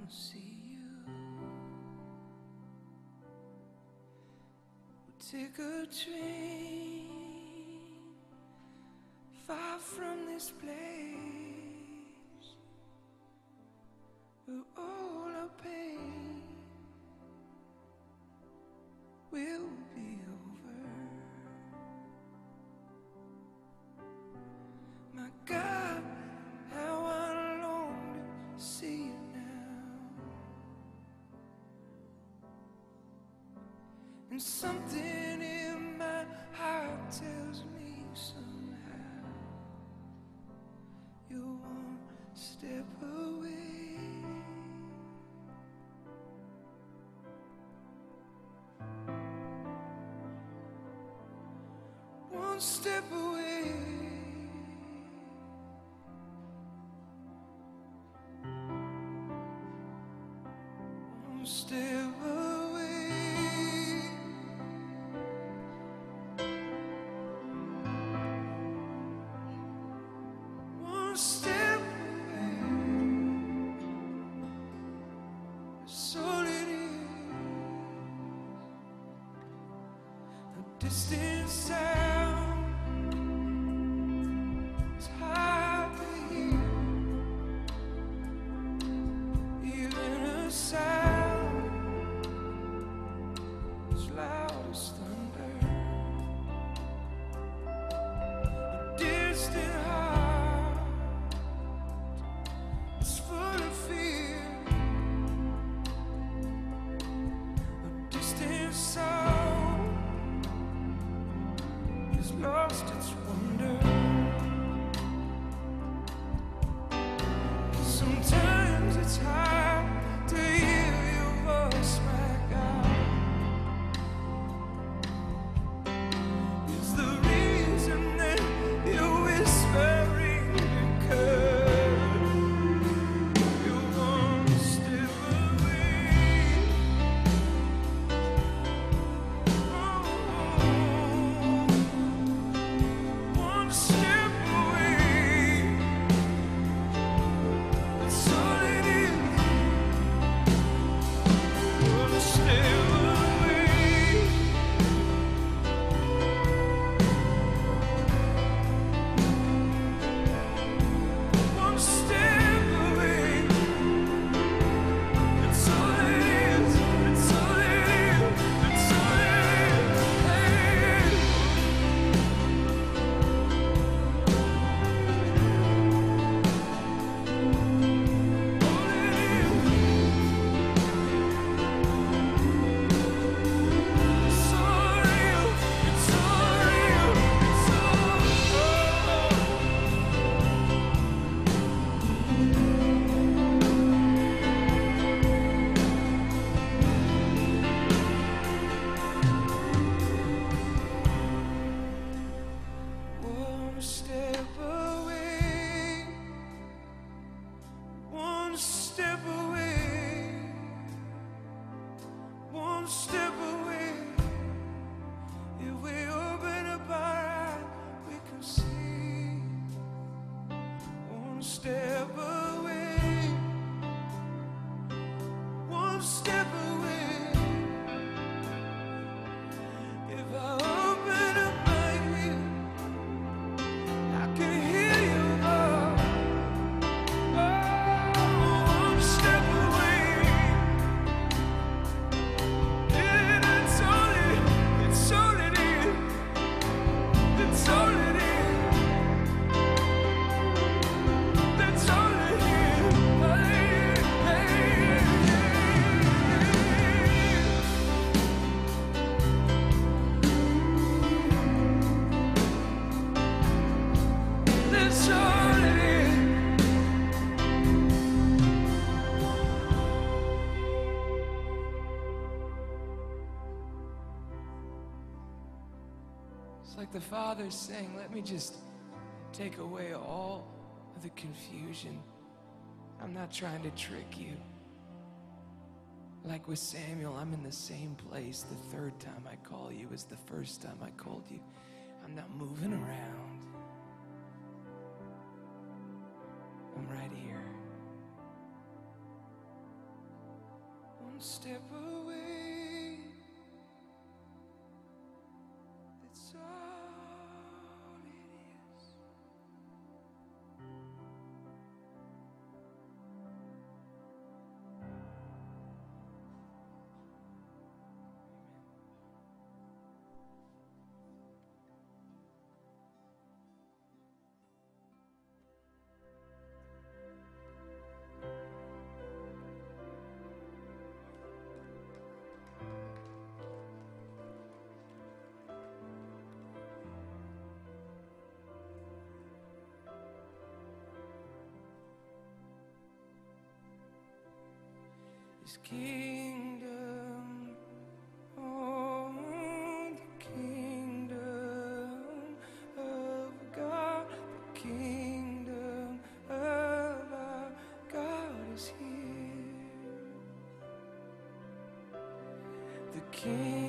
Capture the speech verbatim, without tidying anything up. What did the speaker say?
wanna see you. We'll take a train far from this place where all our pain will be over. My God, how I long to see you now. And something in my heart tells me somehow you're one step away. One step away. One step away. One step away. That's all it is. A distant sound is hard to hear. Even a sound as loud as thunder. A distant heart is full of fear. A distant soul has lost its wonder. Sometimes it's hard to hear your voice, my God. It's the reason that you're whispering because you're one step away. Oh, one step away. That's all it is. One step away. One step away. That's all it is. That's all it is. That's all it is. All it is. It's all real. It's all real. It's all. One step away. One step away. One step away. If we open up our eyes, we can see. One step away. One step away. If I open up my ear, I can hear you. Oh, one step away. Yeah, that's all it. It's all it is. It's all it is. That's all it is. Hey, hey, hey. That's all it is. It's like the Father's saying, let me just take away all of the confusion. I'm not trying to trick you. Like with Samuel, I'm in the same place the third time I call you as the first time I called you. I'm not moving around. I'm right here. step away. That's all it is. His kingdom, oh, the kingdom of God, the kingdom of our God is here. The King